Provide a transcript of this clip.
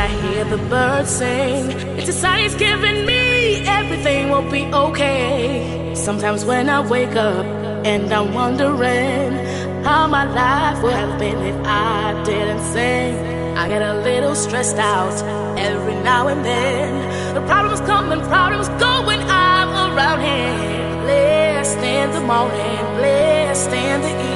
I hear the birds sing. It's a sign he's giving me everything will be okay. Sometimes when I wake up and I'm wondering how my life would have been if I didn't sing, I get a little stressed out every now and then. The problems come and problems go when I'm around him. Blessed in the morning, blessed in the evening.